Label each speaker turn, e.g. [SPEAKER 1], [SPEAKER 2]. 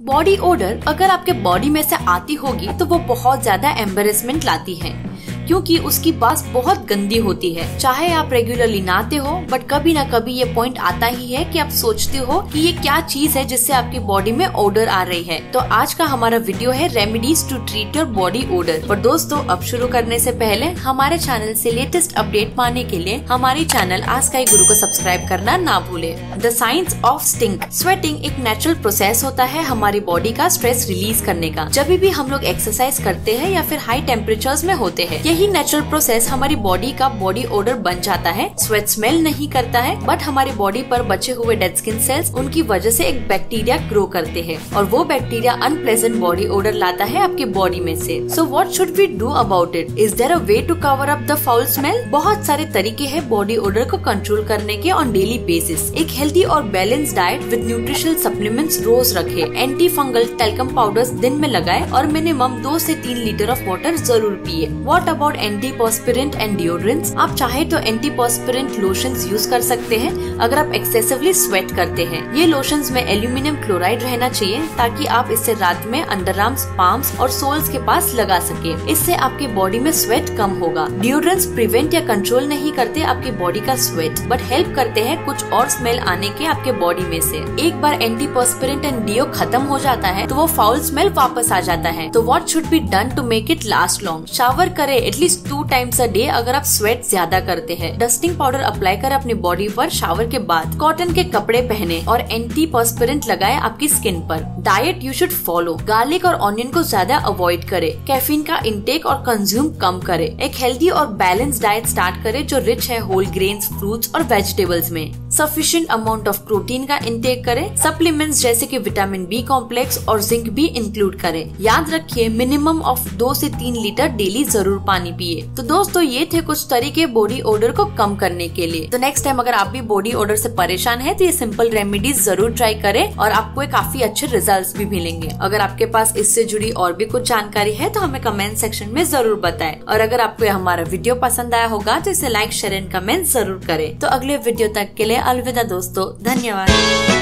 [SPEAKER 1] Body order अगर आपके body में से आती होगी तो वो बहुत ज्यादा एम्बेरसमेंट लाती है, क्योंकि उसकी बास बहुत गंदी होती है। चाहे आप रेगुलरली नहाते हो, बट कभी ना कभी ये पॉइंट आता ही है कि आप सोचते हो कि ये क्या चीज है जिससे आपकी बॉडी में ओडर आ रही है। तो आज का हमारा वीडियो है remedies to treat your body odour. पर दोस्तों, अब शुरू करने से पहले हमारे चैनल से लेटेस्ट अपडेट पाने के लिए हमारी चैनल AskiGuru को सब्सक्राइब करना ना भूले। The science of stink. Sweating एक नेचुरल प्रोसेस होता है हमारी बॉडी का स्ट्रेस रिलीज करने का। जब भी हम लोग एक्सरसाइज करते हैं या फिर हाई टेम्परेचर्स में होते हैं, यही नेचुरल प्रोसेस हमारी बॉडी का बॉडी ओडर बन जाता है। स्वेट स्मेल नहीं करता है, बट हमारी बॉडी पर बचे हुए डेड स्किन सेल्स उनकी वजह से एक बैक्टीरिया ग्रो करते हैं और वो बैक्टीरिया अनप्लेजेंट बॉडी ओडर लाता है आपकी बॉडी में से। So what should we do about it? Is there a way to cover up the foul smell? बहुत सारे तरीके हैं बॉडी ओडर को कंट्रोल करने के ऑन डेली बेसिस। एक हेल्दी और balance diet with nutritional supplements रोज रखे, एंटी फंगल टैल्कम पाउडर्स दिन में लगाए और मिनिमम 2 से 3 लीटर ऑफ वाटर जरूर पिए। What about antiperspirant and deodorants? आप चाहे तो एंटीपर्स्पिरेंट लोशंस यूज कर सकते हैं अगर आप एक्सेसिवली स्वेट करते हैं। ये लोशंस में एल्यूमिनियम क्लोराइड रहना चाहिए ताकि आप इसे रात में अंडर आर्म्स, पाम्स और सोल्स के पास लगा सके। इससे आपकी बॉडी में स्वेट कम होगा। डिओड्रेंट्स प्रिवेंट या कंट्रोल नहीं करते आपकी बॉडी का स्वेट, बट हेल्प करते हैं कुछ और स्मेल आने के आपके बॉडी में से। एक बार एंटीपर्स्पिरेंट एंड डिओ खत्म हो जाता है तो वो फाउल स्मेल वापस आ जाता है। तो what should be done to make it last long? Shower करे एटलीस्ट 2 टाइम्स अ डे अगर आप स्वेट ज्यादा करते हैं। डस्टिंग पाउडर अप्लाई कर अपनी बॉडी पर शावर के बाद। कॉटन के कपड़े पहने और एंटीपर्स्पिरेंट लगाए आपकी स्किन पर। Diet you should follow. Garlic और ऑनियन को ज्यादा अवॉइड करे। कैफीन का इंटेक और कंज्यूम कम करे। एक हेल्दी और बैलेंस डाइट स्टार्ट करे जो रिच है होल ग्रेन्स, फ्रूट्स और वेजिटेबल्स में। सफिशिएंट अमाउंट ऑफ प्रोटीन का इंटेक करे। सप्लीमेंट्स जैसे कि विटामिन बी कॉम्प्लेक्स और जिंक भी इंक्लूड करे। याद रखिए मिनिमम ऑफ 2 से 3 लीटर डेली जरूर पानी पिए। तो दोस्तों, ये थे कुछ तरीके बॉडी ओडर को कम करने के लिए। तो नेक्स्ट टाइम अगर आप भी बॉडी ओडर से परेशान है तो ये सिंपल रेमेडीज जरूर ट्राई करें और आपको काफी अच्छे रिजल्ट्स भी मिलेंगे। अगर आपके पास इससे जुड़ी और भी कुछ जानकारी है तो हमें कमेंट सेक्शन में जरूर बताएं। और अगर आपको हमारा वीडियो पसंद आया होगा तो इसे लाइक, शेयर एंड कमेंट जरूर करें। तो अगले वीडियो तक के लिए अलविदा दोस्तों, धन्यवाद।